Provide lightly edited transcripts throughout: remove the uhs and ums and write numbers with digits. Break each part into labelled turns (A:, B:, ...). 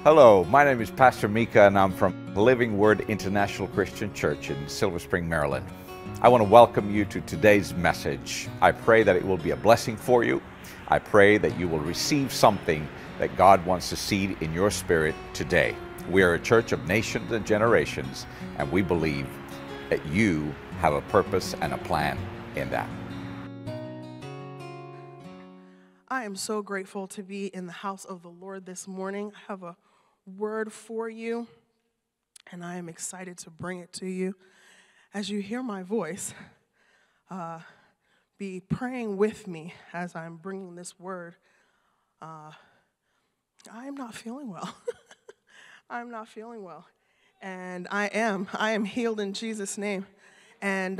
A: Hello, my name is Pastor Mika and I'm from Living Word International Christian Church in Silver Spring, Maryland. I want to welcome you to today's message. I pray that it will be a blessing for you. I pray that you will receive something that God wants to seed in your spirit today. We are a church of nations and generations, and we believe that you have a purpose and a plan in that.
B: I am so grateful to be in the house of the Lord this morning. I have a word for you, and I am excited to bring it to you. As you hear my voice, be praying with me as I'm bringing this word. I am not feeling well. I'm not feeling well, and I am healed in Jesus' name. And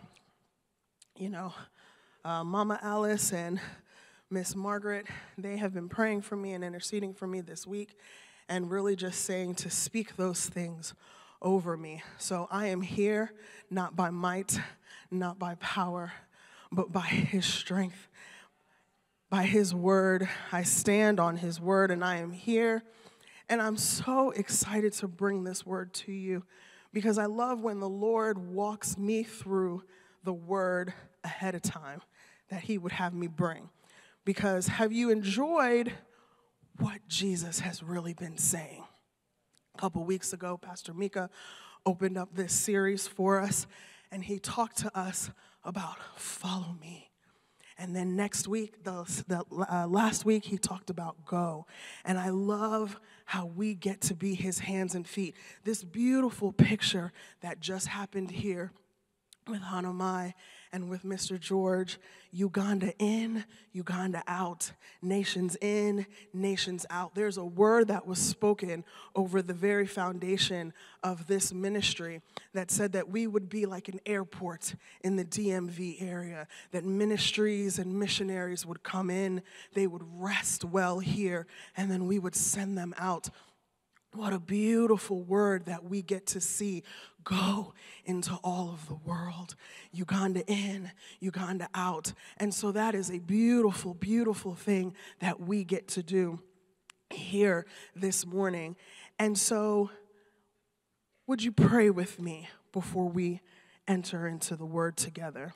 B: Mama Alice and Miss Margaret, they have been praying for me and interceding for me this week, and really just saying to speak those things over me. So I am here, not by might, not by power, but by His strength, by His word. I stand on His word, and I am here, and I'm so excited to bring this word to you because I love when the Lord walks me through the word ahead of time that He would have me bring. Because have you enjoyed what Jesus has really been saying? A couple weeks ago, Pastor Mika opened up this series for us, and he talked to us about follow me. And then next week, last week, he talked about go. And I love how we get to be His hands and feet. This beautiful picture that just happened here with Hanamai and with Mr. George, Uganda in, Uganda out, nations in, nations out. There's a word that was spoken over the very foundation of this ministry that said that we would be like an airport in the DMV area, that ministries and missionaries would come in, they would rest well here, and then we would send them out. What a beautiful word that we get to see go into all of the world. Uganda in, Uganda out. And so that is a beautiful, beautiful thing that we get to do here this morning. And so would you pray with me before we enter into the word together?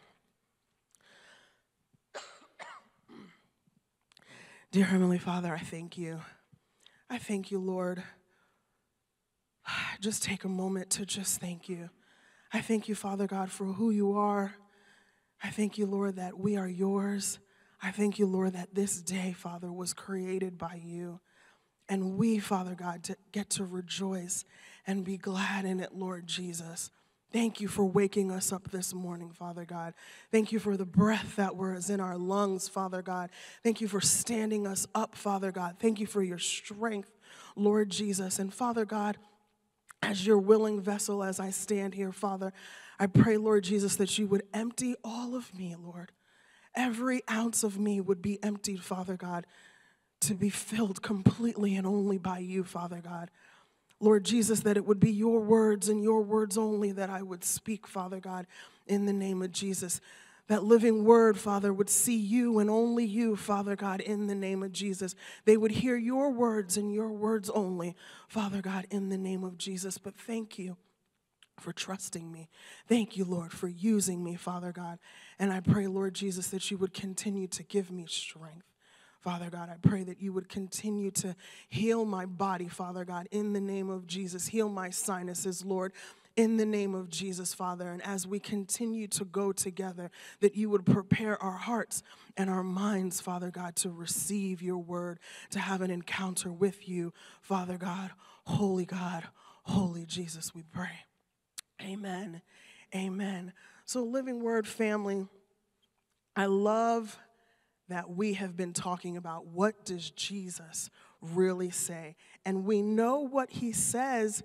B: Dear Heavenly Father, I thank you. I thank you, Lord. Just take a moment to just thank you. I thank you, Father God, for who you are. I thank you, Lord, that we are yours. I thank you, Lord, that this day, Father, was created by you. And we, Father God, get to rejoice and be glad in it, Lord Jesus. Thank you for waking us up this morning, Father God. Thank you for the breath that was in our lungs, Father God. Thank you for standing us up, Father God. Thank you for your strength, Lord Jesus. And Father God, as your willing vessel, as I stand here, Father, I pray, Lord Jesus, that you would empty all of me, Lord. Every ounce of me would be emptied, Father God, to be filled completely and only by you, Father God. Lord Jesus, that it would be your words and your words only that I would speak, Father God, in the name of Jesus. That living word, Father, would see you and only you, Father God, in the name of Jesus. They would hear your words and your words only, Father God, in the name of Jesus. But thank you for trusting me. Thank you, Lord, for using me, Father God. And I pray, Lord Jesus, that you would continue to give me strength. Father God, I pray that you would continue to heal my body, Father God, in the name of Jesus. Heal my sinuses, Lord, in the name of Jesus, Father. And as we continue to go together, that you would prepare our hearts and our minds, Father God, to receive your word, to have an encounter with you, Father God, holy Jesus, we pray. Amen. Amen. So, Living Word family, I love that we have been talking about what does Jesus really say. And we know what he says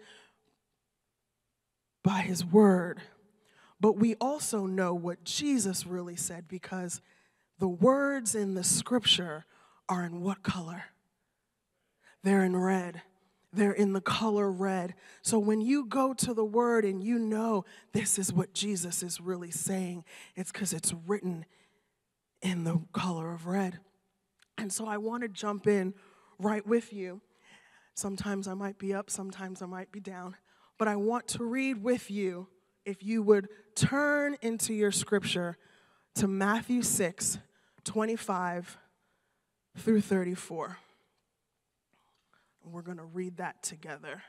B: by his word, but we also know what Jesus really said because the words in the scripture are in what color? They're in red. They're in the color red. So when you go to the word and you know this is what Jesus is really saying, it's because it's written in the color of red. And so I want to jump in right with you Sometimes I might be up, sometimes I might be down. But I want to read with you, if you would turn into your scripture to Matthew 6, 25 through 34. We're going to read that together.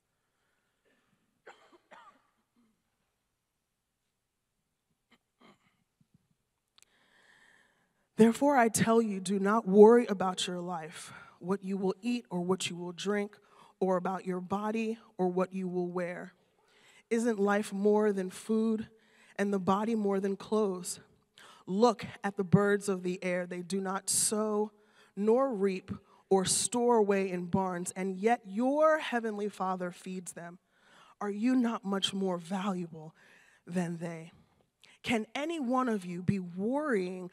B: Therefore, I tell you, do not worry about your life, what you will eat or what you will drink, or about your body or what you will wear. Isn't life more than food, and the body more than clothes? Look at the birds of the air. They do not sow, nor reap, or store away in barns, and yet your heavenly Father feeds them. Are you not much more valuable than they? Can any one of you be worrying,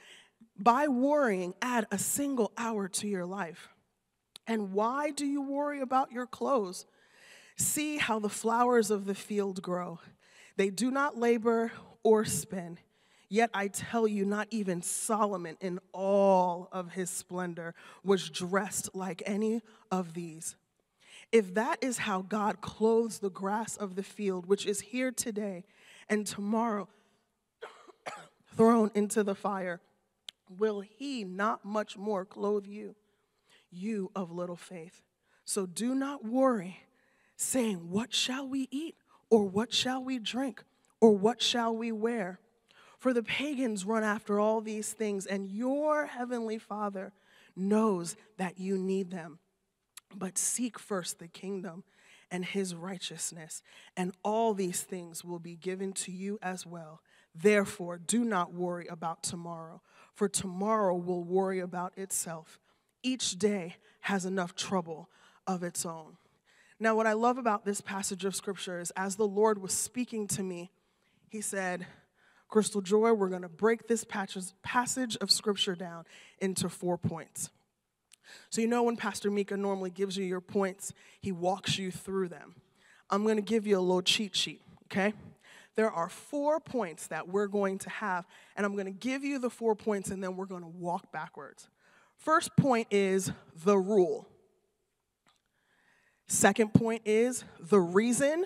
B: add a single hour to your life? And why do you worry about your clothes? See how the flowers of the field grow. They do not labor or spin. Yet I tell you, not even Solomon in all of his splendor was dressed like any of these. If that is how God clothes the grass of the field, which is here today and tomorrow thrown into the fire, will he not much more clothe you, you of little faith? So do not worry, saying, what shall we eat? Or what shall we drink? Or what shall we wear? For the pagans run after all these things, and your heavenly Father knows that you need them. But seek first the kingdom and his righteousness, and all these things will be given to you as well. Therefore, do not worry about tomorrow, for tomorrow will worry about itself. Each day has enough trouble of its own. Now, what I love about this passage of Scripture is as the Lord was speaking to me, he said, Krystal-Joy, we're going to break this passage of Scripture down into 4 points. So you know when Pastor Mika normally gives you your points, he walks you through them. I'm going to give you a little cheat sheet, okay? There are 4 points that we're going to have, and I'm going to give you the 4 points, and then we're going to walk backwards. First point is the rule. Second point is the reason.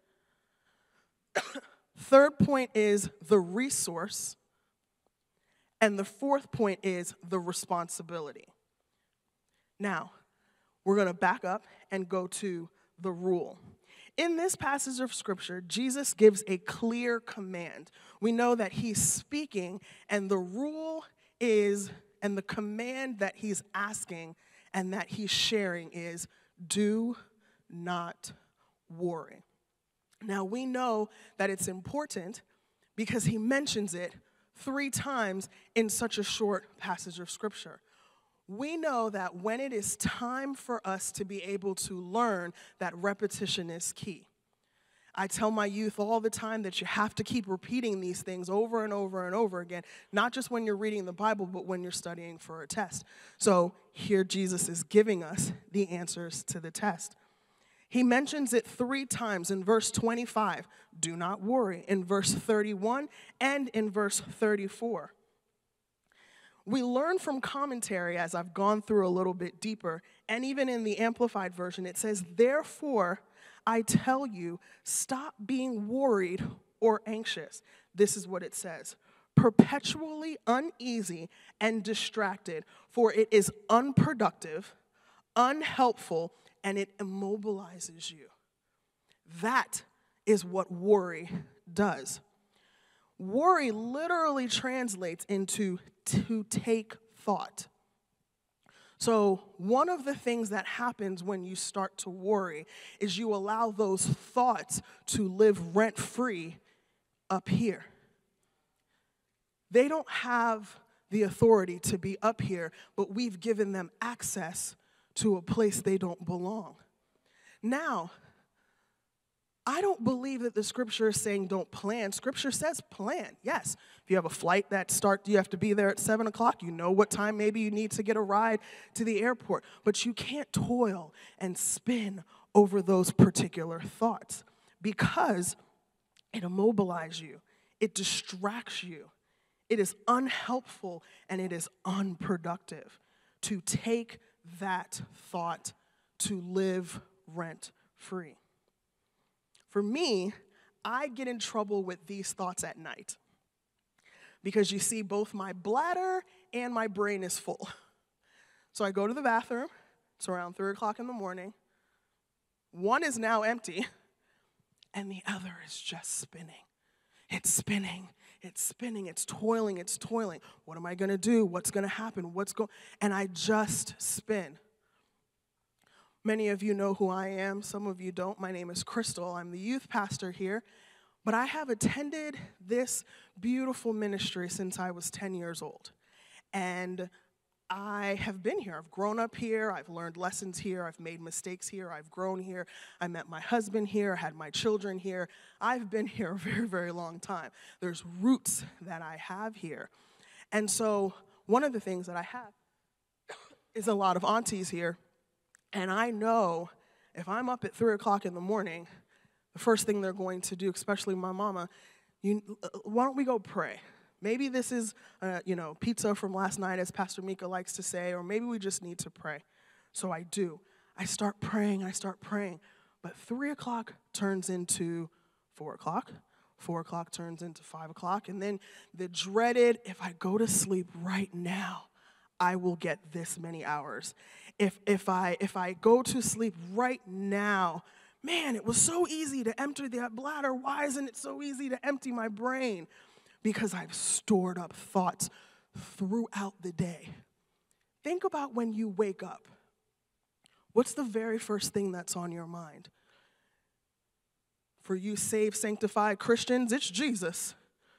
B: Third point is the resource. And the fourth point is the responsibility. Now, we're going to back up and go to the rule. In this passage of Scripture, Jesus gives a clear command. We know that he's speaking, and the rule is, and the command that he's asking and that he's sharing is, do not worry. Now, we know that it's important because he mentions it 3 times in such a short passage of Scripture. We know that when it is time for us to be able to learn, that repetition is key. I tell my youth all the time that you have to keep repeating these things over and over and over again, not just when you're reading the Bible, but when you're studying for a test. So here Jesus is giving us the answers to the test. He mentions it 3 times in verse 25, do not worry, in verse 31, and in verse 34. We learn from commentary as I've gone through a little bit deeper, and even in the Amplified Version, it says, therefore, I tell you, stop being worried or anxious. This is what it says. Perpetually uneasy and distracted, for it is unproductive, unhelpful, and it immobilizes you. That is what worry does. Worry literally translates into to take thought. So one of the things that happens when you start to worry is you allow those thoughts to live rent-free up here. They don't have the authority to be up here, but we've given them access to a place they don't belong. Now, I don't believe that the Scripture is saying don't plan. Scripture says plan, yes. If you have a flight that you have to be there at 7 o'clock, you know what time maybe you need to get a ride to the airport. But you can't toil and spin over those particular thoughts because it immobilizes you. It distracts you. It is unhelpful and it is unproductive to take that thought to live rent-free. For me, I get in trouble with these thoughts at night because you see, both my bladder and my brain is full. So I go to the bathroom. It's around 3 o'clock in the morning. One is now empty, and the other is just spinning. It's spinning. It's spinning. It's toiling. It's toiling. What am I going to do? What's going to happen? And I just spin. Many of you know who I am. Some of you don't. My name is Krystal. I'm the youth pastor here. But I have attended this beautiful ministry since I was 10 years old. And I have been here. I've grown up here. I've learned lessons here. I've made mistakes here. I've grown here. I met my husband here, had my children here. I've been here a very, very long time. There's roots that I have here. And so one of the things that I have is a lot of aunties here. And I know if I'm up at 3 o'clock in the morning, the first thing they're going to do, especially my mama, why don't we go pray? Maybe this is, pizza from last night, as Pastor Mika likes to say, or maybe we just need to pray. So I do. I start praying. But 3 o'clock turns into 4 o'clock. 4 o'clock turns into 5 o'clock. And then the dreaded, if I go to sleep right now, I will get this many hours. If I go to sleep right now, man, it was so easy to empty that bladder. Why isn't it so easy to empty my brain? Because I've stored up thoughts throughout the day. Think about when you wake up. What's the very first thing that's on your mind? For you saved, sanctified Christians, it's Jesus.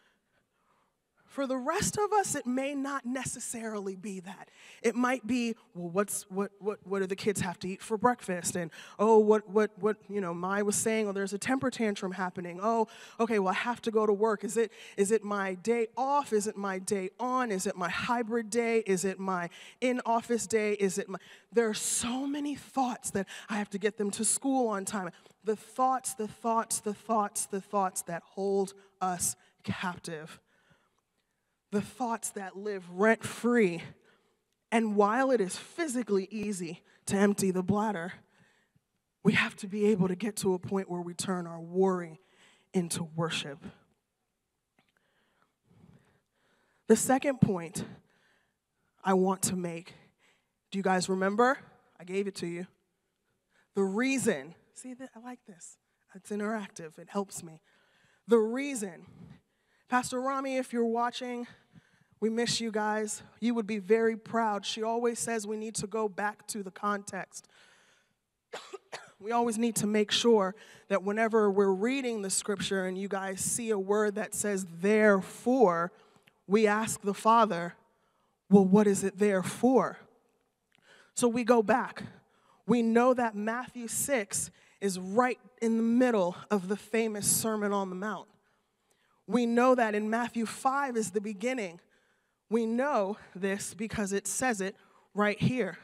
B: For the rest of us, it may not necessarily be that. It might be, well, what do the kids have to eat for breakfast? And, what Mai was saying, there's a temper tantrum happening. Oh, okay, well, I have to go to work. Is it my day off? Is it my day on? Is it my hybrid day? Is it my in-office day? There are so many thoughts that I have to get them to school on time. The thoughts that hold us captive. The thoughts that live rent-free. And while it is physically easy to empty the bladder, we have to be able to get to a point where we turn our worry into worship. The second point I want to make, do you guys remember? I gave it to you. The reason, see, I like this. It's interactive. It helps me. The reason. Pastor Rami, if you're watching, we miss you guys. You would be very proud. She always says we need to go back to the context. We always need to make sure that whenever we're reading the scripture and you guys see a word that says therefore, we ask the Father, well, what is it there for? So we go back. We know that Matthew 6 is right in the middle of the famous Sermon on the Mount. We know that in Matthew 5 is the beginning. We know this because it says it right here.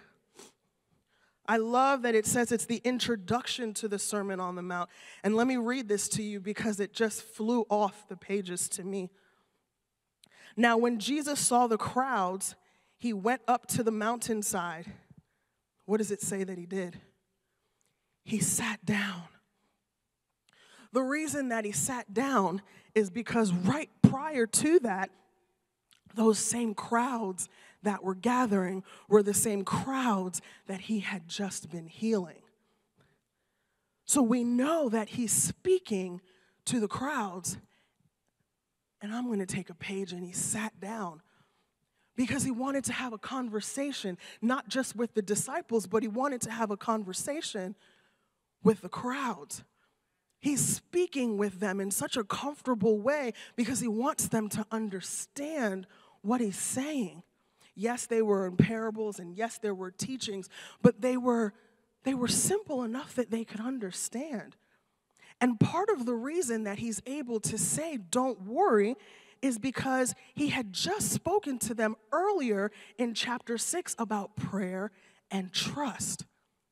B: I love that it says it's the introduction to the Sermon on the Mount. And let me read this to you because it just flew off the pages to me. Now, when Jesus saw the crowds, he went up to the mountainside. What does it say that he did? He sat down. The reason that he sat down is because right prior to that, those same crowds that were gathering were the same crowds that he had just been healing. So we know that he's speaking to the crowds. And I'm going to take a page, and he sat down because he wanted to have a conversation, not just with the disciples, but he wanted to have a conversation with the crowds. He's speaking with them in such a comfortable way because he wants them to understand what he's saying. Yes, they were in parables, and yes, there were teachings, but they were simple enough that they could understand. And part of the reason that he's able to say, don't worry, is because he had just spoken to them earlier in chapter 6 about prayer and trust.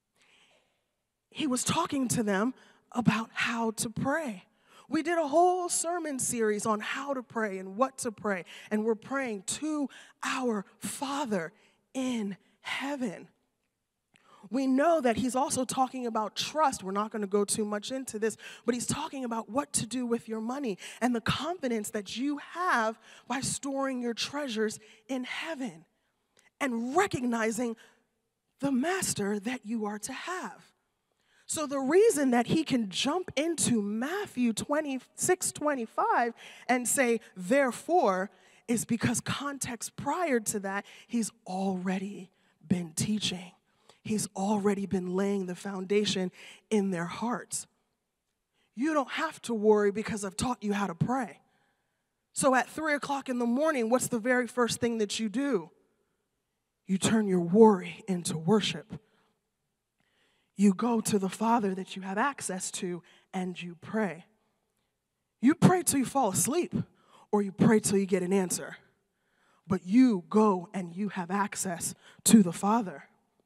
B: He was talking to them about how to pray. We did a whole sermon series on how to pray and what to pray, and we're praying to our Father in heaven. We know that he's also talking about trust. We're not going to go too much into this, but he's talking about what to do with your money and the confidence that you have by storing your treasures in heaven and recognizing the master that you are to have. So the reason that he can jump into Matthew 26:25 and say, therefore, is because context prior to that, he's already been teaching. He's already been laying the foundation in their hearts. You don't have to worry because I've taught you how to pray. So at 3 o'clock in the morning, what's the very first thing that you do? You turn your worry into worship. You go to the Father that you have access to and you pray. You pray till you fall asleep or you pray till you get an answer. But you go and you have access to the Father.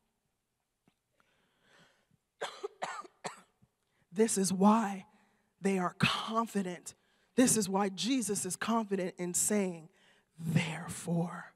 B: This is why they are confident. This is why Jesus is confident in saying, therefore.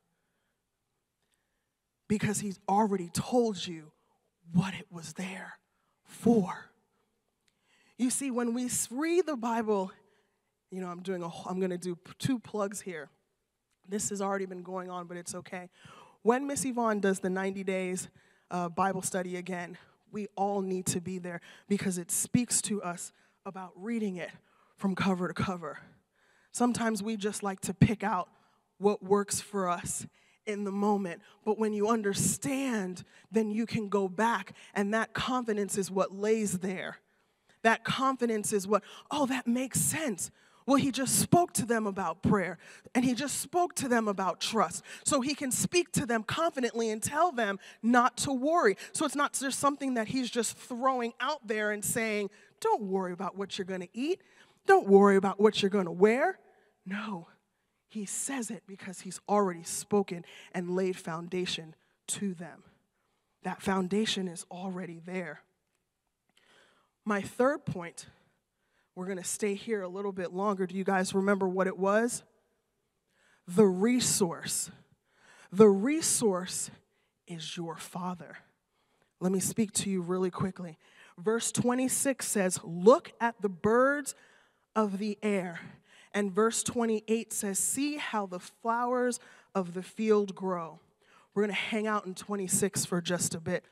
B: Because he's already told you what it was there for. You see, when we read the Bible, I'm going to do 2 plugs here. This has already been going on, but it's okay. When Miss Yvonne does the 90 days Bible study again, we all need to be there because it speaks to us about reading it from cover to cover. Sometimes we just like to pick out what works for us in the moment. But when you understand, then you can go back, and that confidence is what lays there. That confidence is what, that makes sense. Well, he just spoke to them about prayer, and he just spoke to them about trust. So he can speak to them confidently and tell them not to worry. So it's not just something that he's just throwing out there and saying, don't worry about what you're going to eat. Don't worry about what you're going to wear. No. He says it because he's already spoken and laid foundation to them. That foundation is already there. My third point, we're going to stay here a little bit longer. Do you guys remember what it was? The resource. The resource is your Father. Let me speak to you really quickly. Verse 26 says, look at the birds of the air. And verse 28 says, see how the flowers of the field grow. We're going to hang out in 26 for just a bit.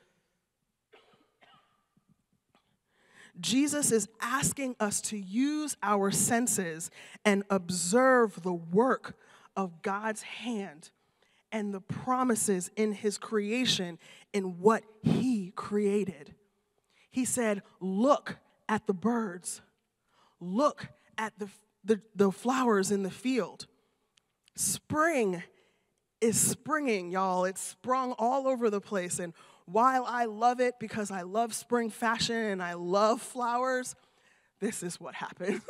B: Jesus is asking us to use our senses and observe the work of God's hand and the promises in his creation in what he created. He said, look at the birds. Look at the flowers in the field. Spring is springing, y'all. It's sprung all over the place. And while I love it because I love spring fashion and I love flowers, this is what happens.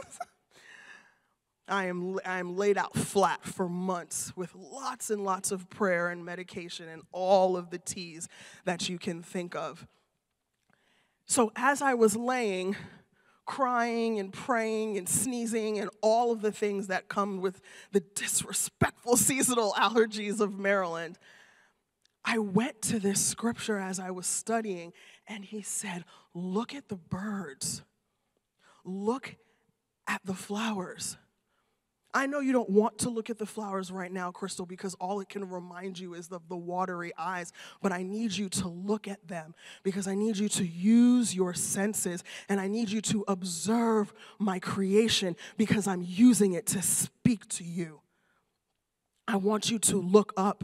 B: I am laid out flat for months with lots and lots of prayer and medication and all of the teas that you can think of. So as I was laying, crying and praying and sneezing and all of the things that come with the disrespectful seasonal allergies of Maryland, I went to this scripture as I was studying, and he said, look at the birds. Look at the flowers. I know you don't want to look at the flowers right now, Krystal, because all it can remind you is of the watery eyes. But I need you to look at them because I need you to use your senses and I need you to observe my creation because I'm using it to speak to you. I want you to look up.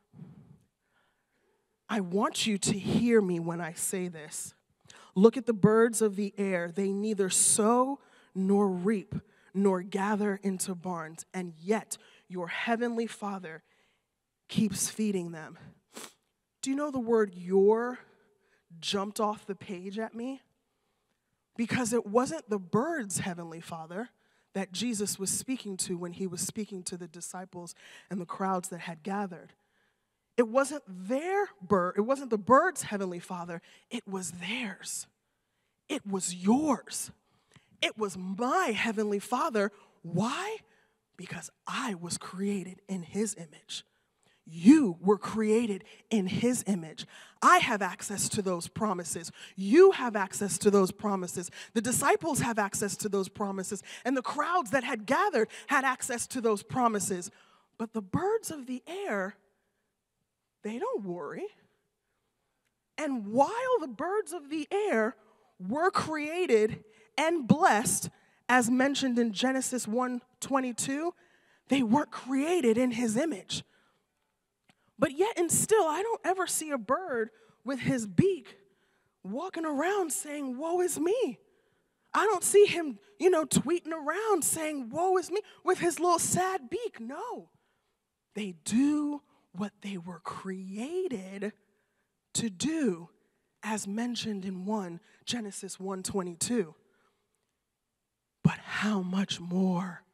B: I want you to hear me when I say this. Look at the birds of the air. They neither sow nor reap nor gather into barns, and yet your heavenly Father keeps feeding them. Do you know the word "your" jumped off the page at me? Because it wasn't the birds' heavenly Father that Jesus was speaking to when he was speaking to the disciples and the crowds that had gathered. It wasn't their bird, it wasn't the birds' heavenly Father, it was theirs. It was yours. It was my heavenly Father. Why? Because I was created in his image. You were created in his image. I have access to those promises. You have access to those promises. The disciples have access to those promises. And the crowds that had gathered had access to those promises. But the birds of the air, they don't worry. And while the birds of the air were created and blessed, as mentioned in Genesis 1:22, they weren't created in his image. But yet and still, I don't ever see a bird with his beak walking around saying, woe is me. I don't see him, tweeting around saying, woe is me, with his little sad beak. No. They do what they were created to do, as mentioned in Genesis 1:22. But how much more?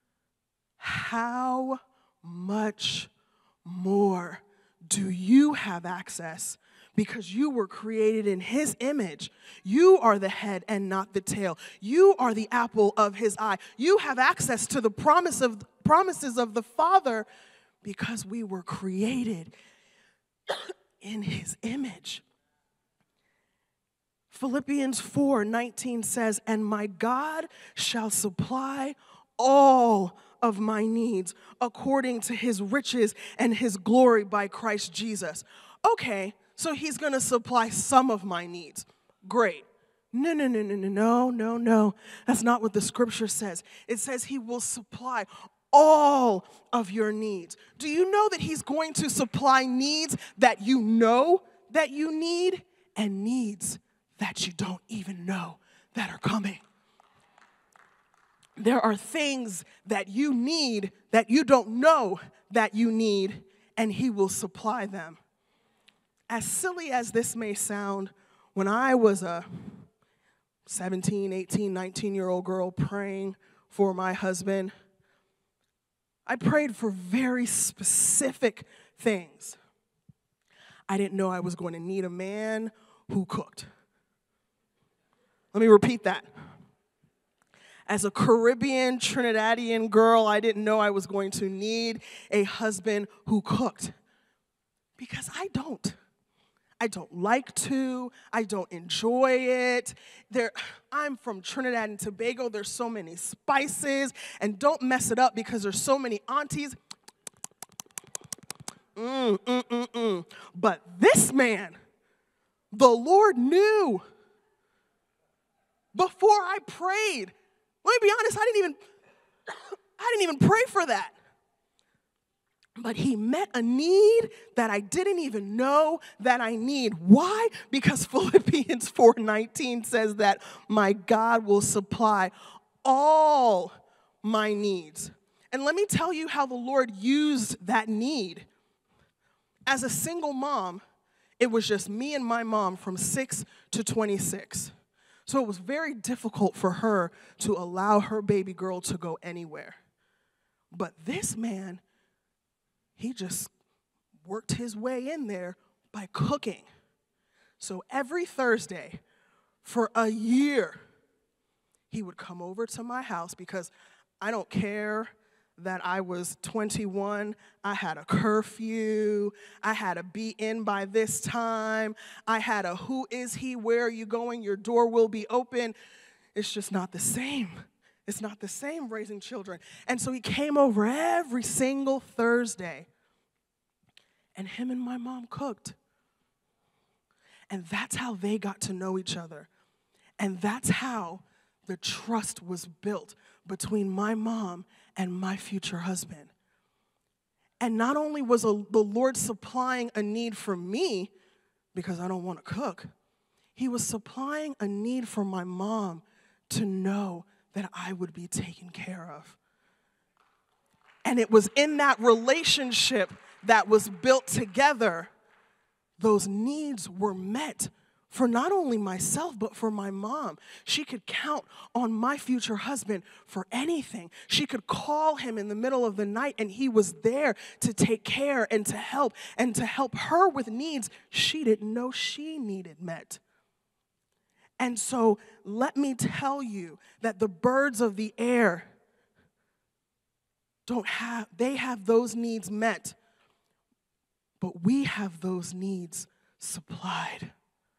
B: How much more do you have access? Because you were created in his image. You are the head and not the tail. You are the apple of his eye. You have access to the promises of the Father because we were created in his image. Philippians 4:19 says, and my God shall supply all of my needs according to his riches and his glory by Christ Jesus. Okay, so he's going to supply some of my needs. Great. No. That's not what the scripture says. It says he will supply all of your needs. Do you know that he's going to supply needs that you know that you need and needs that you don't even know that are coming? There are things that you need that you don't know that you need, and he will supply them. As silly as this may sound, when I was a 17, 18, 19-year-old girl praying for my husband, I prayed for very specific things. I didn't know I was going to need a man who cooked. Let me repeat that. As a Caribbean, Trinidadian girl, I didn't know I was going to need a husband who cooked. Because I don't. I don't like to. I don't enjoy it. I'm from Trinidad and Tobago. There's so many spices. And don't mess it up because there's so many aunties. But this man, the Lord knew before I prayed. Let me be honest, I didn't even pray for that. But he met a need that I didn't even know that I need. Why? Because Philippians 4:19 says that my God will supply all my needs. And let me tell you how the Lord used that need. As a single mom, it was just me and my mom from 6 to 26. So it was very difficult for her to allow her baby girl to go anywhere. But this man, he just worked his way in there by cooking. So every Thursday for a year, he would come over to my house because I don't care that I was 21, I had a curfew, I had to be in by this time, I had a who is he, where are you going, your door will be open. It's just not the same. It's not the same raising children. And so he came over every single Thursday, and him and my mom cooked. And that's how they got to know each other. And that's how the trust was built between my mom and my future husband. And not only was the Lord supplying a need for me, because I don't want to cook, he was supplying a need for my mom to know that I would be taken care of. And it was in that relationship that was built together, those needs were met for not only myself, but for my mom. She could count on my future husband for anything. She could call him in the middle of the night, and he was there to take care and to help her with needs she didn't know she needed met. And so let me tell you that the birds of the air they have those needs met. but we have those needs supplied.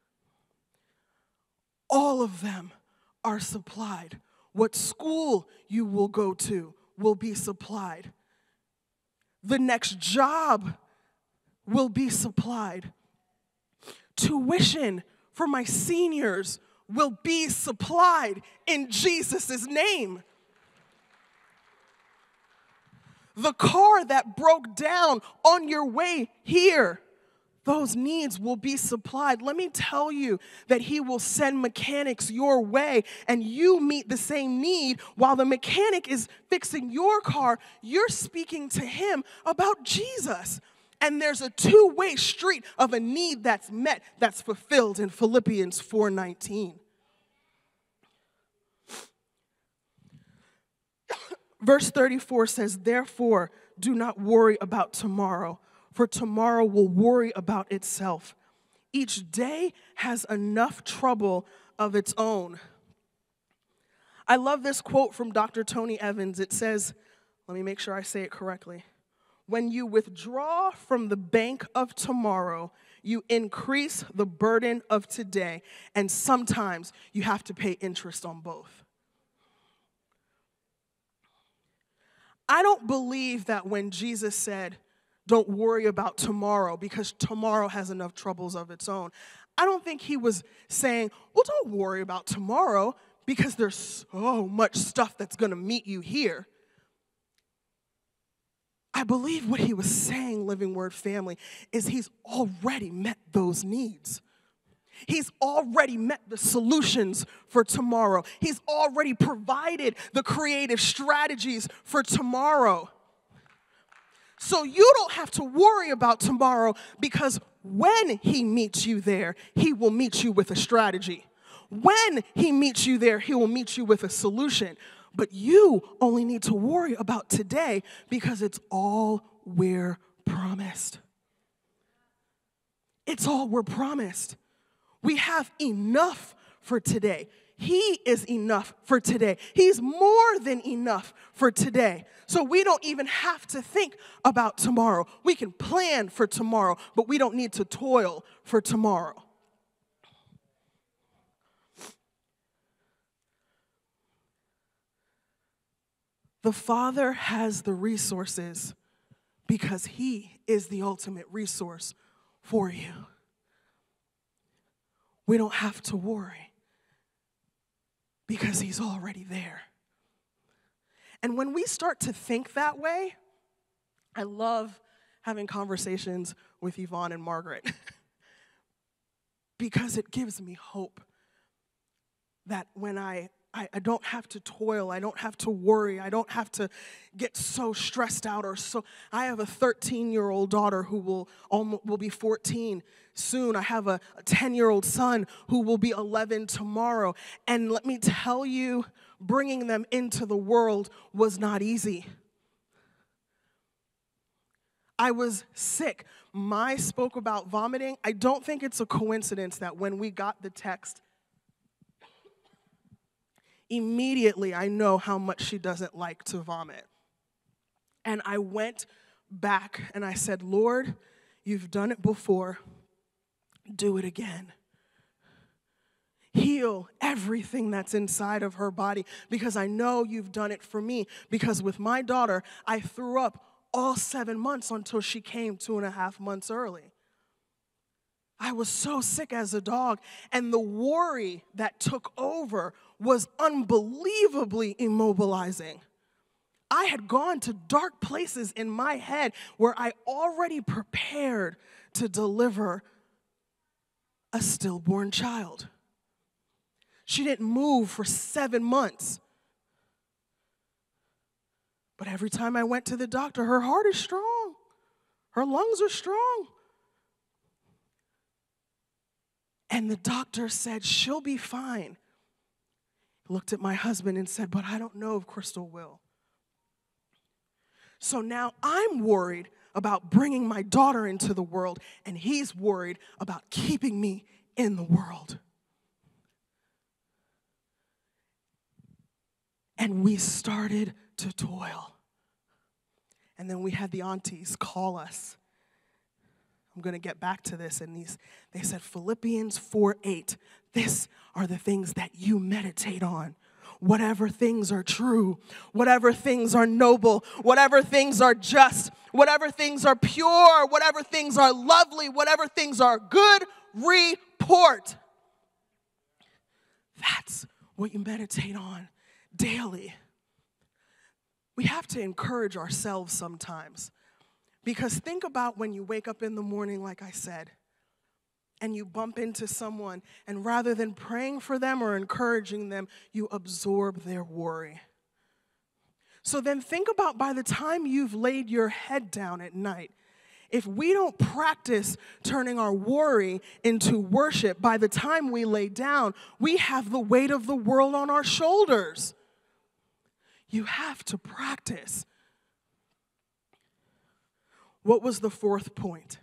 B: All of them are supplied. What school you will go to will be supplied. The next job will be supplied. Tuition for my seniors will be supplied in Jesus' name. The car that broke down on your way here, those needs will be supplied. Let me tell you that he will send mechanics your way and you meet the same need while the mechanic is fixing your car. You're speaking to him about Jesus. And there's a two-way street of a need that's met, that's fulfilled in Philippians 4:19. Verse 34 says, therefore, do not worry about tomorrow, for tomorrow will worry about itself. Each day has enough trouble of its own. I love this quote from Dr. Tony Evans. It says, let me make sure I say it correctly. When you withdraw from the bank of tomorrow, you increase the burden of today, and sometimes you have to pay interest on both. I don't believe that when Jesus said, don't worry about tomorrow because tomorrow has enough troubles of its own, I don't think he was saying, well, don't worry about tomorrow because there's so much stuff that's going to meet you here. I believe what he was saying, Living Word family, is he's already met those needs. He's already met the solutions for tomorrow. He's already provided the creative strategies for tomorrow. So you don't have to worry about tomorrow because when he meets you there, he will meet you with a strategy. When he meets you there, he will meet you with a solution. But you only need to worry about today because it's all we're promised. It's all we're promised. We have enough for today. He is enough for today. He's more than enough for today. So we don't even have to think about tomorrow. We can plan for tomorrow, but we don't need to toil for tomorrow. The Father has the resources because he is the ultimate resource for you. We don't have to worry because he's already there. And when we start to think that way, I love having conversations with Yvonne and Margaret because it gives me hope that when I don't have to toil, I don't have to worry, I don't have to get so stressed out or so. I have a 13-year-old daughter who will be 14 soon. I have a 10-year-old son who will be 11 tomorrow. And let me tell you, bringing them into the world was not easy. I was sick. Mai spoke about vomiting. I don't think it's a coincidence that when we got the text, immediately I know how much she doesn't like to vomit. And I went back and I said, Lord, you've done it before. Do it again. Heal everything that's inside of her body because I know you've done it for me. Because with my daughter, I threw up all 7 months until she came 2.5 months early. I was so sick as a dog, and the worry that took over was unbelievably immobilizing. I had gone to dark places in my head where I already prepared to deliver a stillborn child. She didn't move for 7 months. But every time I went to the doctor, her heart is strong. Her lungs are strong. And the doctor said, she'll be fine. Looked at my husband and said, but I don't know if Krystal will. So now I'm worried about bringing my daughter into the world, and he's worried about keeping me in the world. And we started to toil. And then we had the aunties call us I'm going to get back to this. And they said, Philippians 4:8, this are the things that you meditate on. Whatever things are true, whatever things are noble, whatever things are just, whatever things are pure, whatever things are lovely, whatever things are good report. That's what you meditate on daily. We have to encourage ourselves sometimes, because think about when you wake up in the morning, like I said, and you bump into someone, and rather than praying for them or encouraging them, you absorb their worry. So then think about, by the time you've laid your head down at night, if we don't practice turning our worry into worship, by the time we lay down, we have the weight of the world on our shoulders. You have to practice. What was the fourth point?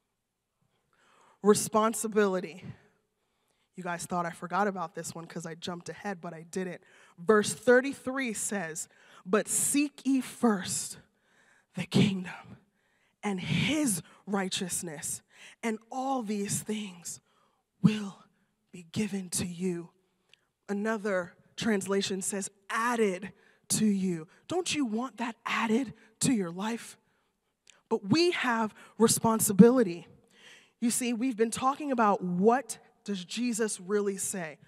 B: Responsibility. You guys thought I forgot about this one because I jumped ahead, but I didn't. Verse 33 says, but seek ye first the kingdom and his righteousness, and all these things will be given to you. Another translation says, added to you. Don't you want that added to your life? But we have responsibility. You see, we've been talking about, what does Jesus really say?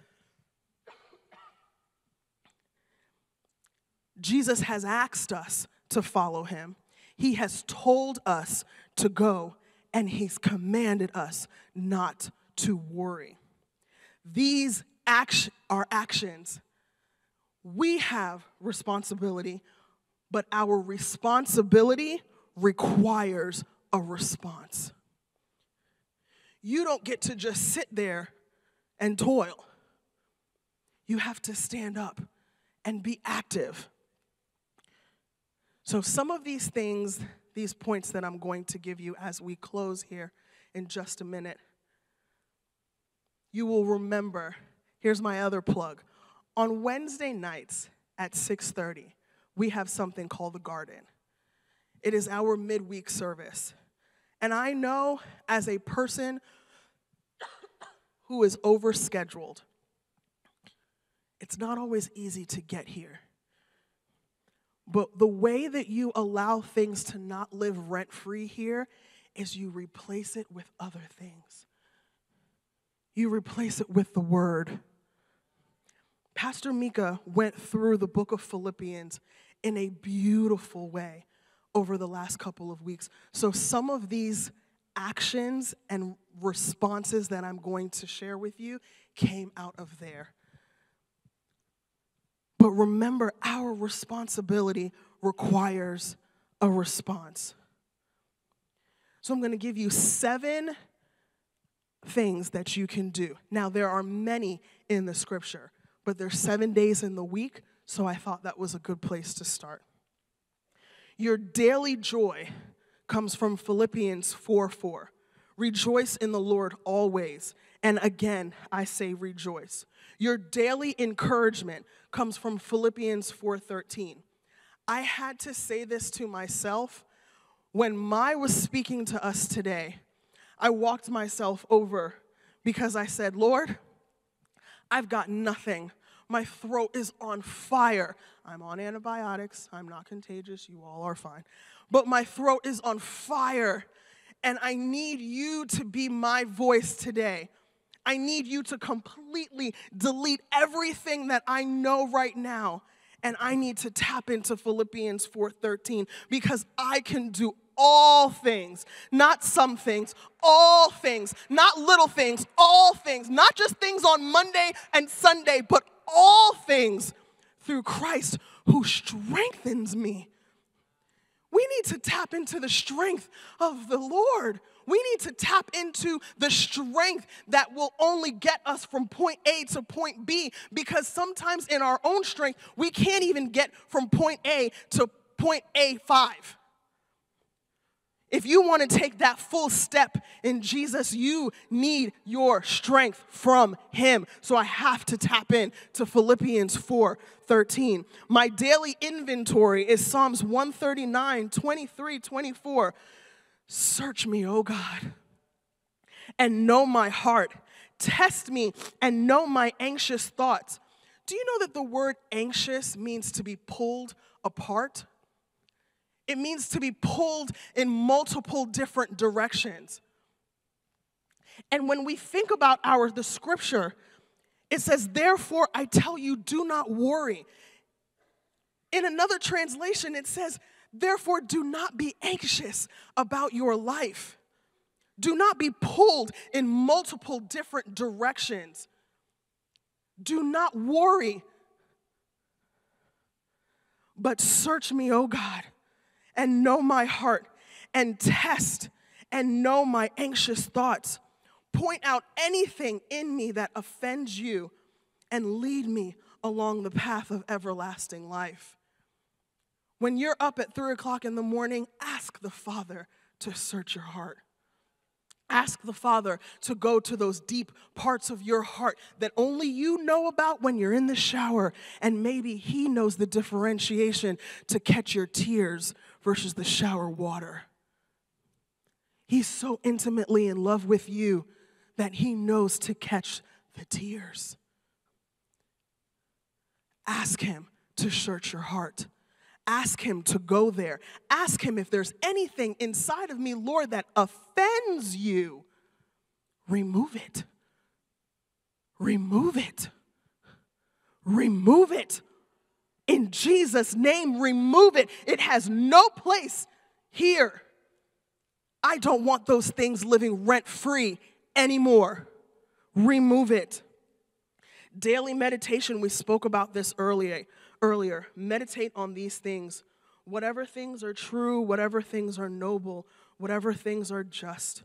B: Jesus has asked us to follow him. He has told us to go, and he's commanded us not to worry. These are actions. We have responsibility, but our responsibility requires a response. You don't get to just sit there and toil. You have to stand up and be active. So some of these things, these points that I'm going to give you as we close here in just a minute, you will remember. Here's my other plug. On Wednesday nights at 6:30, we have something called the Garden. It is our midweek service. And I know, as a person who is overscheduled, it's not always easy to get here. But the way that you allow things to not live rent-free here is you replace it with other things. You replace it with the Word. Pastor Mika went through the book of Philippians in a beautiful way over the last couple of weeks. So some of these actions and responses that I'm going to share with you came out of there. But remember, our responsibility requires a response. So I'm going to give you 7 things that you can do. Now, there are many in the scripture, but there's 7 days in the week, so I thought that was a good place to start. Your daily joy comes from Philippians 4:4. Rejoice in the Lord always. And again, I say rejoice. Your daily encouragement comes from Philippians 4:13. I had to say this to myself. When Mai was speaking to us today, I walked myself over because I said, Lord, I've got nothing. My throat is on fire. I'm on antibiotics. I'm not contagious. You all are fine. But my throat is on fire, and I need you to be my voice today. I need you to completely delete everything that I know right now, and I need to tap into Philippians 4:13, because I can do all things, not some things, all things, not little things, all things, not just things on Monday and Sunday, but all things through Christ who strengthens me. We need to tap into the strength of the Lord. We need to tap into the strength that will only get us from point A to point B, because sometimes in our own strength, we can't even get from point A to point A5. If you want to take that full step in Jesus, you need your strength from him. So I have to tap in to Philippians 4:13. My daily inventory is Psalms 139, 23, 24. Search me, O God, and know my heart. Test me and know my anxious thoughts. Do you know that the word anxious means to be pulled apart? It means to be pulled in multiple different directions. And when we think about the scripture, it says, therefore I tell you, do not worry. In another translation, it says, therefore do not be anxious about your life. Do not be pulled in multiple different directions. Do not worry, but search me, O God, and know my heart, and test and know my anxious thoughts. Point out anything in me that offends you, and lead me along the path of everlasting life. When you're up at 3 o'clock in the morning, ask the Father to search your heart. Ask the Father to go to those deep parts of your heart that only you know about when you're in the shower, and maybe He knows the differentiation to catch your tears versus the shower water. He's so intimately in love with you that He knows to catch the tears. Ask Him to search your heart. Ask Him to go there. Ask Him if there's anything inside of me, Lord, that offends you. Remove it. Remove it. Remove it. In Jesus' name, remove it. It has no place here. I don't want those things living rent-free anymore. Remove it. Daily meditation, we spoke about this earlier. Meditate on these things. Whatever things are true, whatever things are noble, whatever things are just,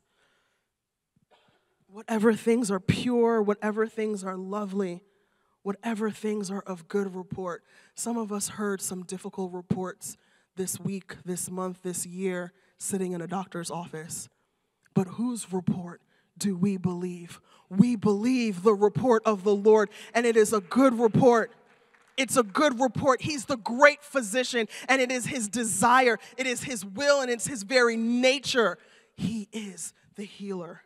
B: whatever things are pure, whatever things are lovely, whatever things are of good report. Some of us heard some difficult reports this week, this month, this year, sitting in a doctor's office. But whose report do we believe? We believe the report of the Lord, and it is a good report. It's a good report. He's the great physician, and it is His desire, it is His will, and it's His very nature. He is the healer.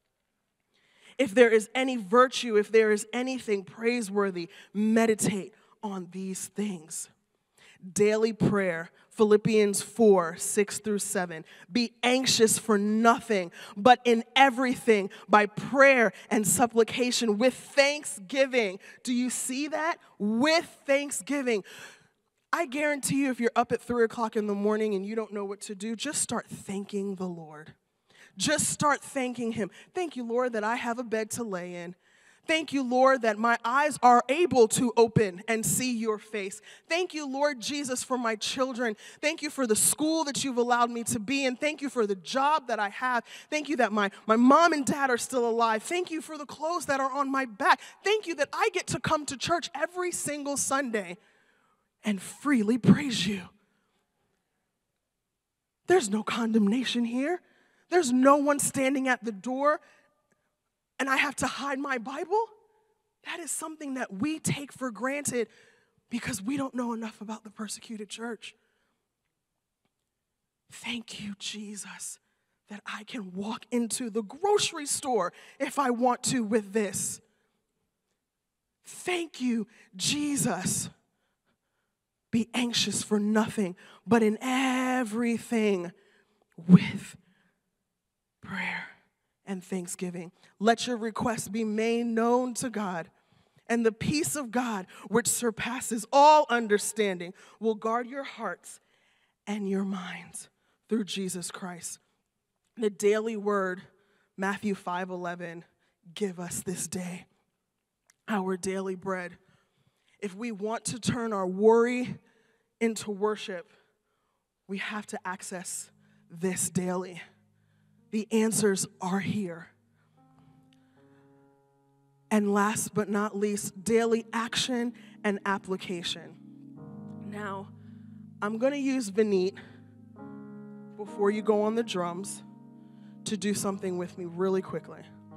B: If there is any virtue, if there is anything praiseworthy, meditate on these things. Daily prayer, Philippians 4, 6 through 7. Be anxious for nothing, but in everything, by prayer and supplication, with thanksgiving. Do you see that? With thanksgiving. I guarantee you, if you're up at 3 o'clock in the morning and you don't know what to do, just start thanking the Lord. Just start thanking Him. Thank you, Lord, that I have a bed to lay in. Thank you, Lord, that my eyes are able to open and see your face. Thank you, Lord Jesus, for my children. Thank you for the school that you've allowed me to be in. Thank you for the job that I have. Thank you that my mom and dad are still alive. Thank you for the clothes that are on my back. Thank you that I get to come to church every single Sunday and freely praise you. There's no condemnation here. There's no one standing at the door and I have to hide my Bible. That is something that we take for granted because we don't know enough about the persecuted church. Thank you, Jesus, that I can walk into the grocery store if I want to with this. Thank you, Jesus. Be anxious for nothing, but in everything with prayer and thanksgiving. Let your requests be made known to God, and the peace of God, which surpasses all understanding, will guard your hearts and your minds through Jesus Christ. The daily word, Matthew 5:11, give us this day our daily bread. If we want to turn our worry into worship, we have to access this daily. The answers are here. And last but not least, daily action and application. Now, I'm going to use Vinit, before you go on the drums, to do something with me really quickly.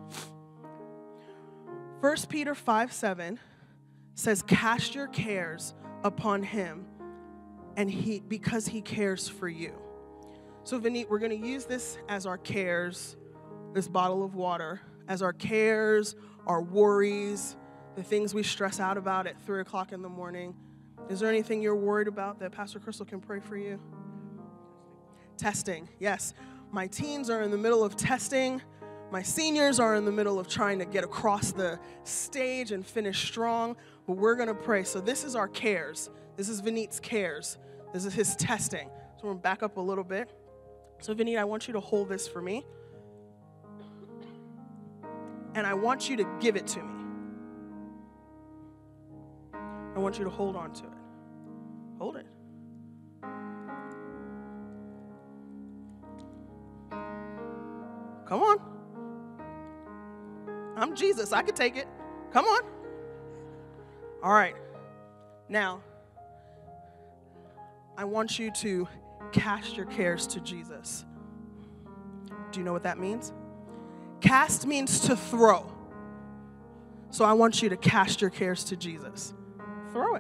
B: 1 Peter 5:7 says, cast your cares upon Him, and because He cares for you. So Vinit, we're going to use this as our cares this bottle of water as our cares, our worries, the things we stress out about at 3 o'clock in the morning. Is there anything you're worried about that Pastor Krystal can pray for you? Testing, yes. My teens are in the middle of testing. My seniors are in the middle of trying to get across the stage and finish strong. But we're going to pray. So this is our cares. This is Vinit's cares. This is his testing. So we're going to back up a little bit. So Vinit, I want you to hold this for me. And I want you to give it to me. I want you to hold on to it. Hold it. Come on. I'm Jesus. I could take it. Come on. All right. Now, I want you to cast your cares to Jesus. Do you know what that means? Cast means to throw. So I want you to cast your cares to Jesus. Throw it.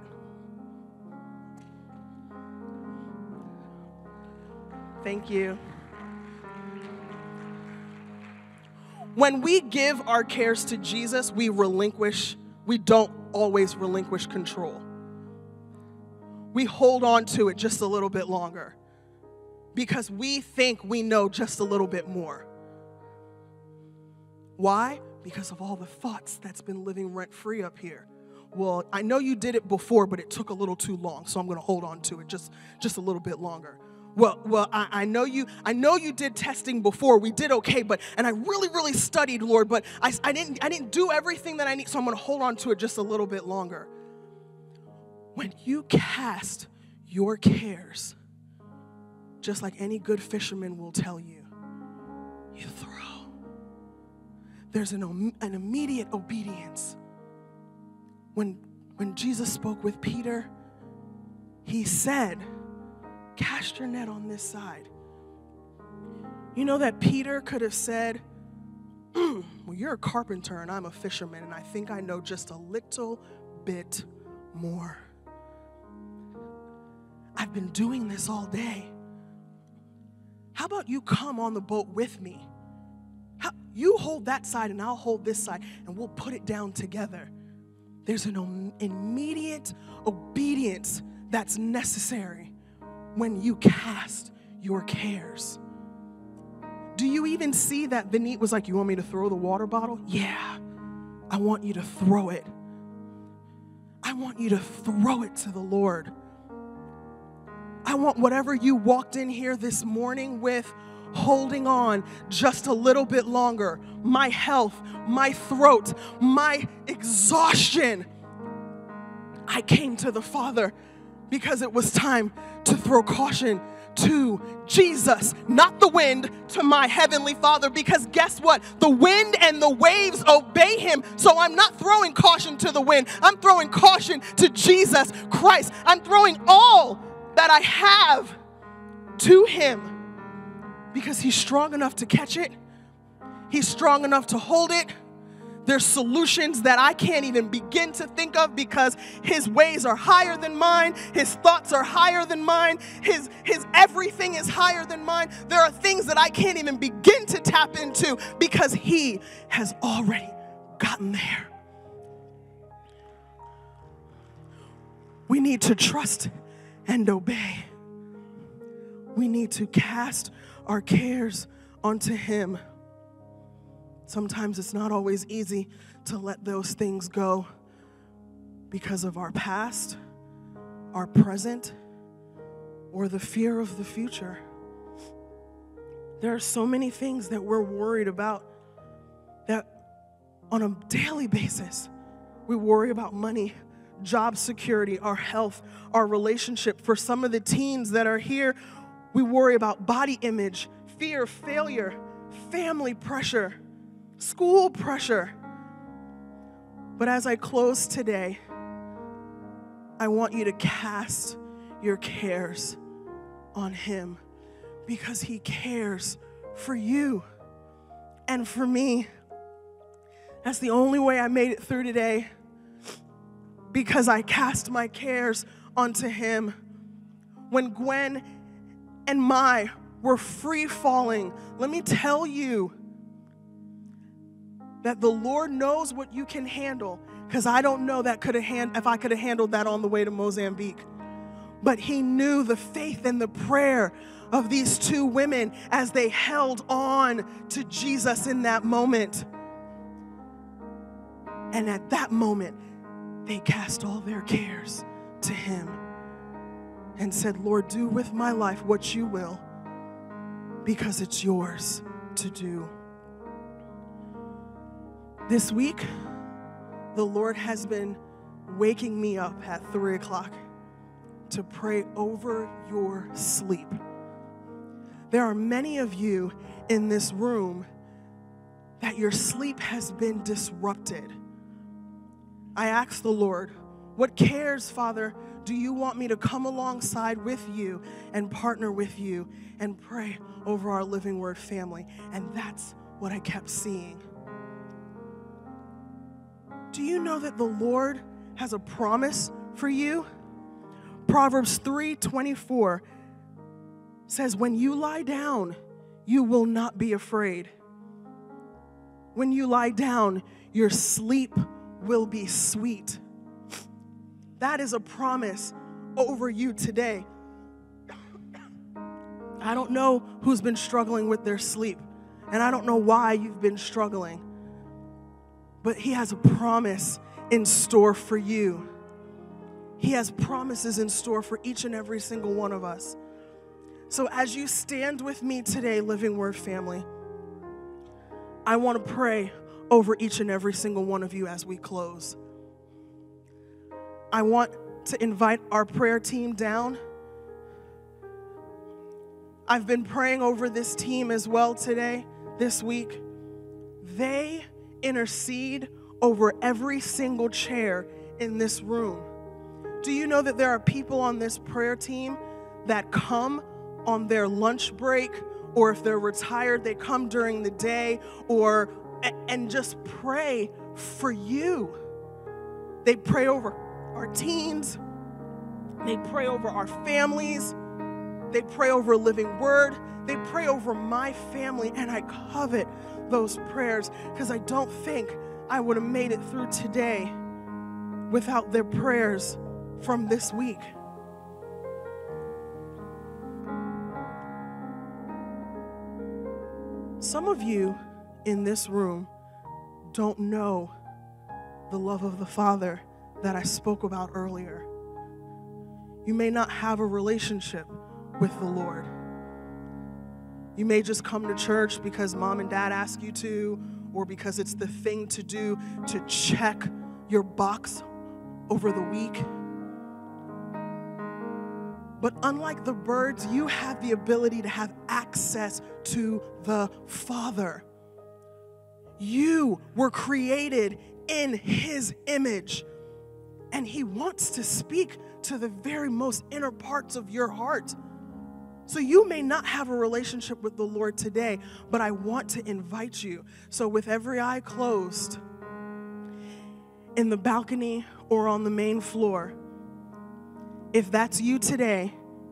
B: Thank you. When we give our cares to Jesus, we don't always relinquish control. We hold on to it just a little bit longer because we think we know just a little bit more. Why? Because of all the thoughts that's been living rent-free up here. Well, I know you did it before, but it took a little too long, so I'm going to hold on to it just a little bit longer. Well, I know you did testing before. We did okay, and I really studied, Lord, but I didn't do everything that I need, so I'm going to hold on to it just a little bit longer. When you cast your cares, just like any good fisherman will tell you, you throw. There's an immediate obedience. When Jesus spoke with Peter, he said, cast your net on this side. You know that Peter could have said, well, you're a carpenter and I'm a fisherman, and I think I know just a little bit more. I've been doing this all day. How about you come on the boat with me? You hold that side and I'll hold this side, and we'll put it down together. There's an immediate obedience that's necessary when you cast your cares. Do you even see that Vinit was like, you want me to throw the water bottle? Yeah, I want you to throw it. I want you to throw it to the Lord. I want whatever you walked in here this morning with, holding on just a little bit longer. My health, my throat, my exhaustion. I came to the Father because it was time to throw caution to Jesus, not the wind, to my heavenly Father, because guess what? The wind and the waves obey him. So I'm not throwing caution to the wind. I'm throwing caution to Jesus Christ. I'm throwing all that I have to him because he's strong enough to catch it. He's strong enough to hold it. There's solutions that I can't even begin to think of because his ways are higher than mine. His thoughts are higher than mine. His everything is higher than mine. There are things that I can't even begin to tap into because he has already gotten there. We need to trust and obey. We need to cast our cares onto him. Sometimes it's not always easy to let those things go because of our past, our present, or the fear of the future. There are so many things that we're worried about that on a daily basis. We worry about money, job security, our health, our relationship. For some of the teens that are here, we worry about body image, fear, failure, family pressure, school pressure. But as I close today, I want you to cast your cares on him because he cares for you and for me. That's the only way I made it through today, because I cast my cares onto him. When Gwen and Mai were free falling, let me tell you, that the Lord knows what you can handle, because I don't know that if I could have handled that on the way to Mozambique. But he knew the faith and the prayer of these two women as they held on to Jesus in that moment. And at that moment, they cast all their cares to him and said, Lord, do with my life what you will, because it's yours to do. This week, the Lord has been waking me up at 3 o'clock to pray over your sleep. There are many of you in this room that your sleep has been disrupted. I asked the Lord, what cares, Father, do you want me to come alongside with you and partner with you and pray over our Living Word family? And that's what I kept seeing. Do you know that the Lord has a promise for you? Proverbs 3:24 says, when you lie down, you will not be afraid. When you lie down, your sleep will be sweet. That is a promise over you today. I don't know who's been struggling with their sleep, and I don't know why you've been struggling, but he has a promise in store for you. He has promises in store for each and every single one of us. So as you stand with me today, Living Word family, I want to pray over each and every single one of you as we close. I want to invite our prayer team down. I've been praying over this team as well today, this week. They intercede over every single chair in this room. Do you know that there are people on this prayer team that come on their lunch break, or if they're retired, they come during the day, and just pray for you. They pray over our teens. They pray over our families. They pray over Living Word. They pray over my family, and I covet those prayers because I don't think I would have made it through today without their prayers from this week. Some of you in this room don't know the love of the Father that I spoke about earlier. You may not have a relationship with the Lord. You may just come to church because mom and dad ask you to, or because it's the thing to do to check your box over the week. But unlike the birds, you have the ability to have access to the Father. You were created in His image, and He wants to speak to the very most inner parts of your heart. So you may not have a relationship with the Lord today, but I want to invite you. So with every eye closed, in the balcony or on the main floor, if that's you today,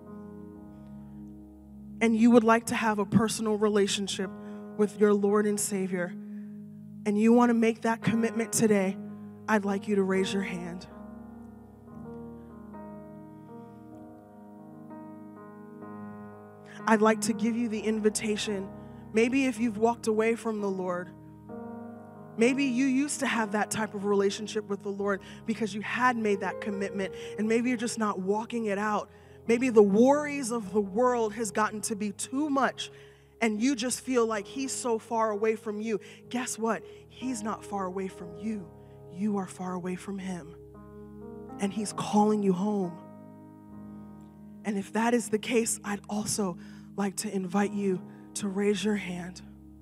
B: and you would like to have a personal relationship with your Lord and Savior, and you want to make that commitment today, I'd like you to raise your hand. I'd like to give you the invitation. Maybe if you've walked away from the Lord, maybe you used to have that type of relationship with the Lord because you had made that commitment, and maybe you're just not walking it out. Maybe the worries of the world has gotten to be too much, and you just feel like He's so far away from you. Guess what? He's not far away from you. You are far away from Him, and He's calling you home. And if that is the case, I'd also like to invite you to raise your hand.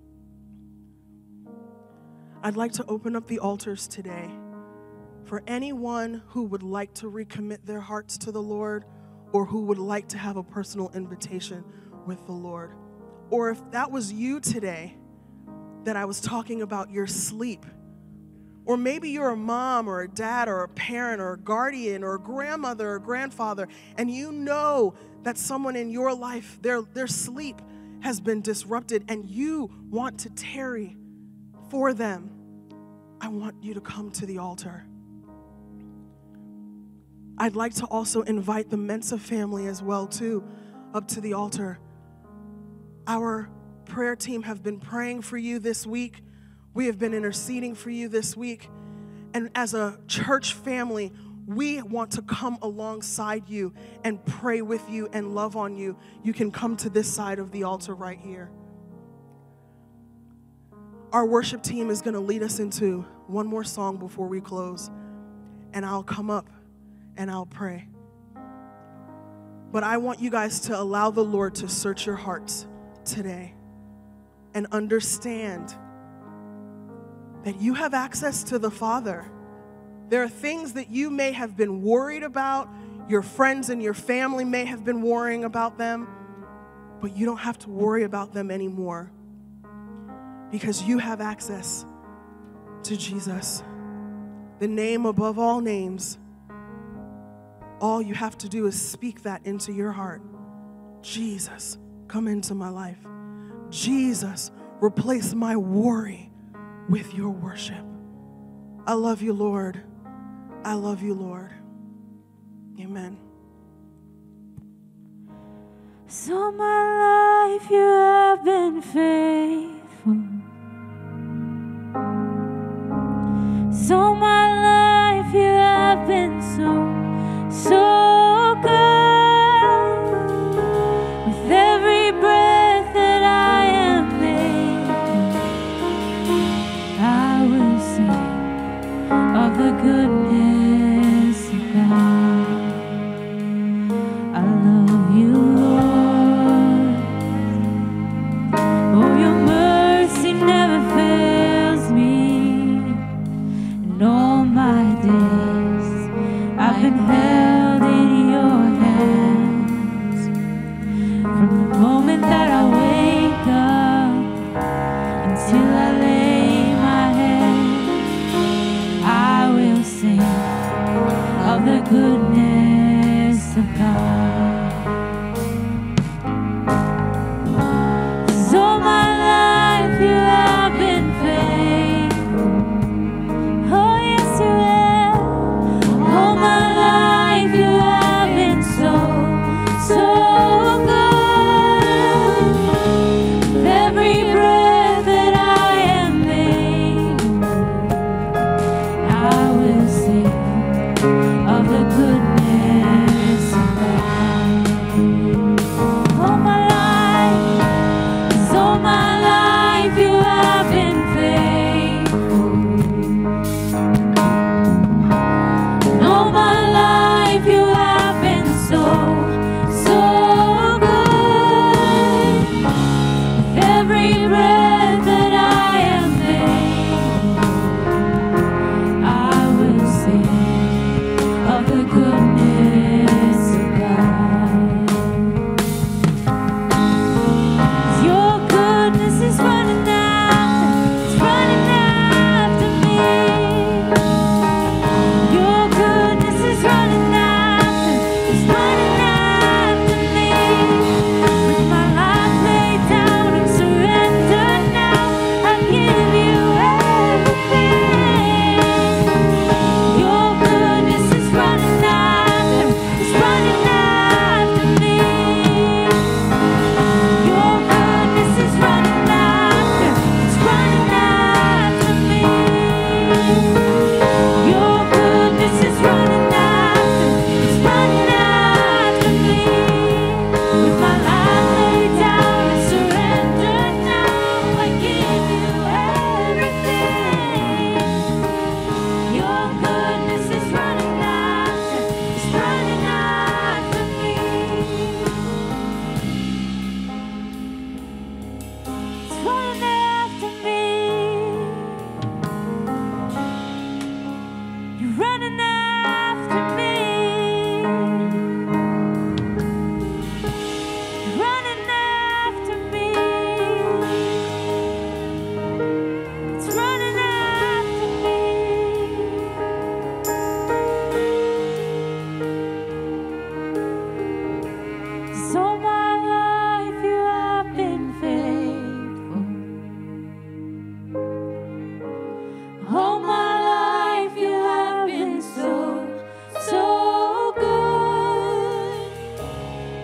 B: I'd like to open up the altars today for anyone who would like to recommit their hearts to the Lord, or who would like to have a personal invitation with the Lord. Or if that was you today, that I was talking about your sleep. Or maybe you're a mom or a dad or a parent or a guardian or a grandmother or grandfather, and you know that someone in your life, their sleep has been disrupted, and you want to tarry for them I want you to come to the altar. I'd like to also invite the Mensa family as well, too, up to the altar. Our prayer team have been praying for you this week. We have been interceding for you this week. And as a church family, we want to come alongside you and pray with you and love on you. You can come to this side of the altar right here. Our worship team is going to lead us into one more song before we close. And I'll come up and I'll pray. But I want you guys to allow the Lord to search your hearts today and understand that you have access to the Father. There are things that you may have been worried about. Your friends and your family may have been worrying about them, but you don't have to worry about them anymore because you have access to Jesus, the name above all names. All you have to do is speak that into your heart. Jesus, come into my life. Jesus, replace my worry with your worship. I love you, Lord. I love you, Lord. Amen.
C: So my life you have been faithful. So my life you have been so good. With every breath that I am making, I will sing of the goodness of God. I love you, Lord. Oh, your mercy never fails me. In all my days, I've been held in your hands. From the moment that I wake up until I lay my head, I will sing of the goodness of God. So my life you have been faithful. Oh yes you have. All my life you have been so good. With every breath that I am making, I will sing of the goodness of God.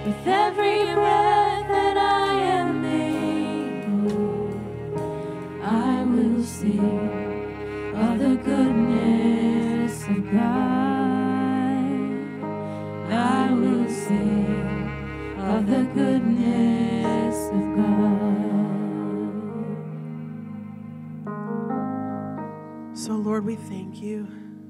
C: With every breath that I am able, I will sing of the goodness of God. I will sing of the goodness of God.
B: So, Lord, we thank you.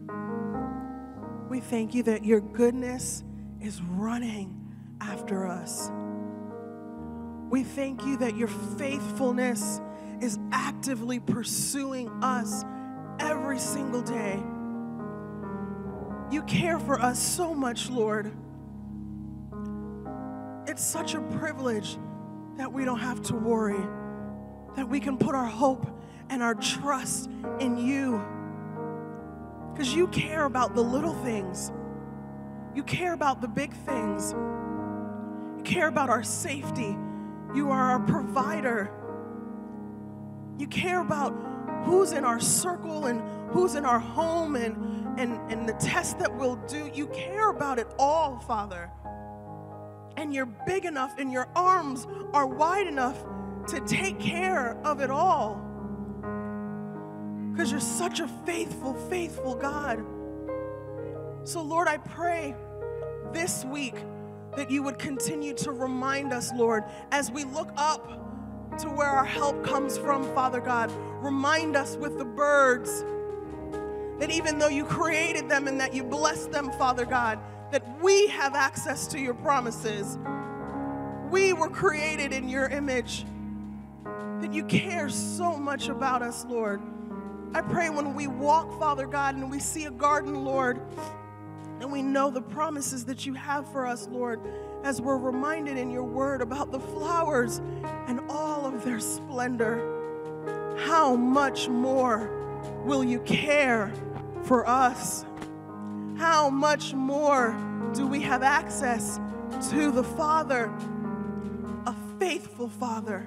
B: We thank you that your goodness is running after us. We thank you that your faithfulness is actively pursuing us every single day. You care for us so much, Lord. It's such a privilege that we don't have to worry, that we can put our hope and our trust in you. Because you care about the little things. You care about the big things. You care about our safety. You are our provider. You care about who's in our circle and who's in our home and the test that we'll do. You care about it all, Father. And you're big enough and your arms are wide enough to take care of it all. Because you're such a faithful, faithful God. So, Lord, I pray this week that you would continue to remind us, Lord, as we look up to where our help comes from, Father God. Remind us with the birds that even though you created them and that you blessed them, Father God, that we have access to your promises. We were created in your image, that you care so much about us, Lord. I pray when we walk, Father God, and we see a garden, Lord, and we know the promises that you have for us, Lord, as we're reminded in your word about the flowers and all of their splendor. How much more will you care for us? How much more do we have access to the Father, a faithful Father?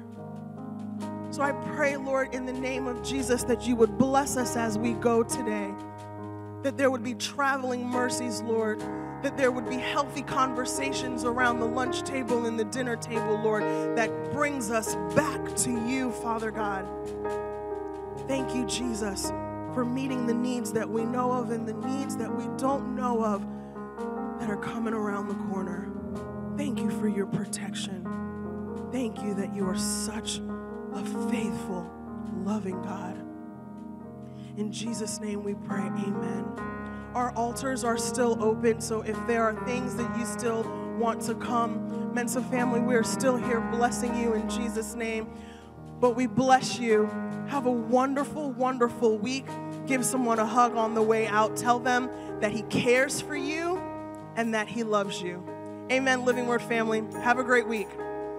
B: So I pray, Lord, in the name of Jesus, that you would bless us as we go today, that there would be traveling mercies, Lord, that there would be healthy conversations around the lunch table and the dinner table, Lord, that brings us back to you, Father God. Thank you, Jesus, for meeting the needs that we know of and the needs that we don't know of that are coming around the corner. Thank you for your protection. Thank you that you are such a faithful, loving God. In Jesus' name we pray, amen. Our altars are still open, so if there are things that you still want to come, Mensa family, we're still here blessing you in Jesus' name. But we bless you. Have a wonderful, wonderful week. Give someone a hug on the way out. Tell them that he cares for you and that he loves you. Amen, Living Word family. Have a great week.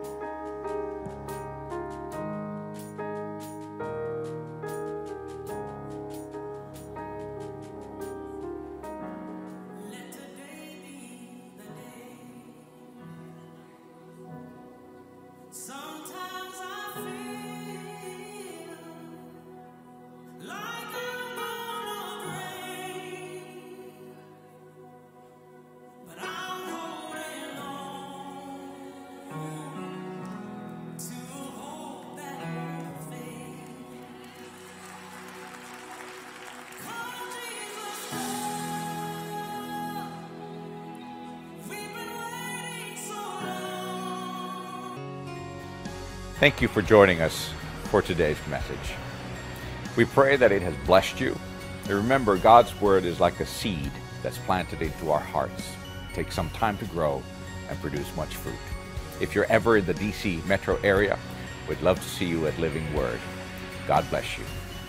A: Thank you for joining us for today's message. We pray that it has blessed you. And remember, God's word is like a seed that's planted into our hearts. It takes some time to grow and produce much fruit. If you're ever in the DC metro area, we'd love to see you at Living Word. God bless you.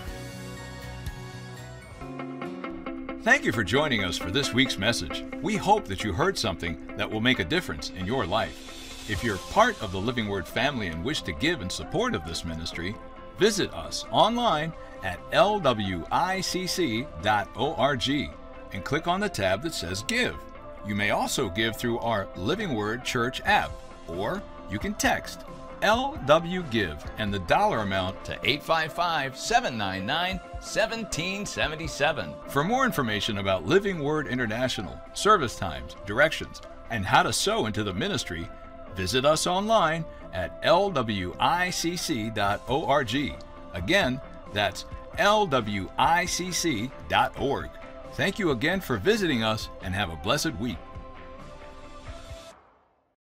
D: Thank you for joining us for this week's message. We hope that you heard something that will make a difference in your life. If you're part of the Living Word family and wish to give in support of this ministry, visit us online at LWICC.org and click on the tab that says Give. You may also give through our Living Word Church app, or you can text LWGIVE and the dollar amount to 855-799-1777. For more information about Living Word International, service times, directions, and how to sow into the ministry, Visit us online at lwicc.org. Again, that's lwicc.org. Thank you again for visiting us, and have a blessed week.